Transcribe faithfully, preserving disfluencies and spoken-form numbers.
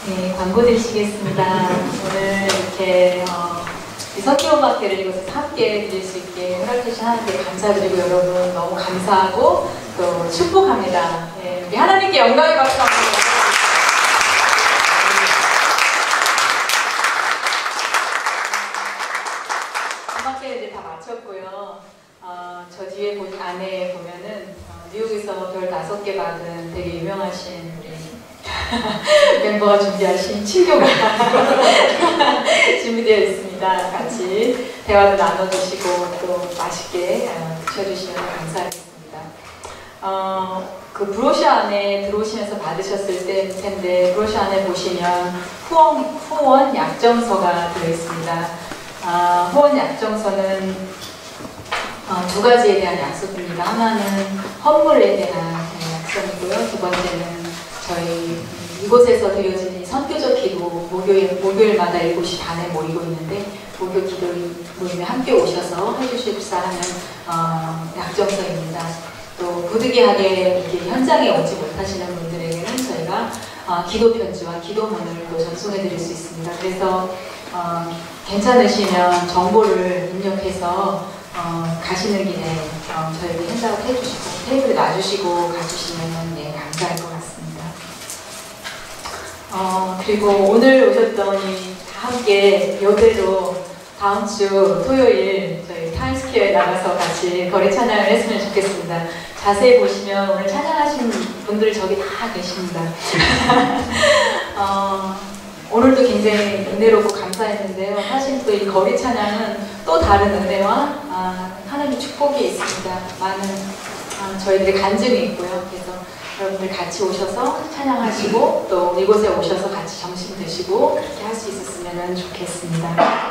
네, 광고 드리시겠습니다. 오늘 이렇게 어, 이 성경음악회를 이곳에서 함께 드릴 수 있게 허락해주신 하나님께 감사드리고 여러분 너무 감사하고 또 축복합니다. 네, 우리 하나님께 영광의 박수 한번 드립니다. 음악회를 이제 다 마쳤고요. 어, 저 뒤에 보, 안에 보면은 어, 뉴욕에서 별 다섯 개 받은 되게 유명하신 우리 멤버가 준비하신 친교가 준비되어 있습니다. 같이 대화도 나눠주시고 또 맛있게 어, 드셔주시면 감사하겠습니다. 어, 그 브로셔 안에 들어오시면서 받으셨을 때, 텐데 브로셔 안에 보시면 후원, 후원 약정서가 들어있습니다. 아, 후원 약정서는 어, 두 가지에 대한 약속입니다. 하나는 헌물에 대한 약속이고요. 두 번째는 저희 이곳에서 드려지는 선교적 기도, 목요일, 목요일마다 일곱 시 반에 모이고 있는데 목요 기도 모임에 함께 오셔서 해주십사 하는 어, 약정서입니다. 또 부득이하게 이렇게 현장에 오지 못하시는 분들에게는 저희가 어, 기도 편지와 기도문을 또 전송해 드릴 수 있습니다. 그래서 어, 괜찮으시면 정보를 입력해서 어, 가시는 길에 어, 저에게 핸드아웃 해주시고 테이블에 놔주시고 가주시면 네, 감사할 것 같습니다. 어, 그리고 오늘 오셨더니 다 함께 이대로 다음 주 토요일 저희 타임스퀘어에 나가서 같이 거리 찬양을 했으면 좋겠습니다. 자세히 보시면 오늘 찬양하신 분들 저기 다 계십니다. 어, 오늘도 굉장히 은혜롭고 감사했는데요. 사실 또 이 거리 찬양은 또 다른 은혜와 아, 하나님의 축복이 있습니다. 많은 아, 저희들의 간증이 있고요. 그래서 여러분들 같이 오셔서 찬양하시고 또 이곳에 오셔서 같이 점심 드시고 이렇게 할 수 있었으면 좋겠습니다.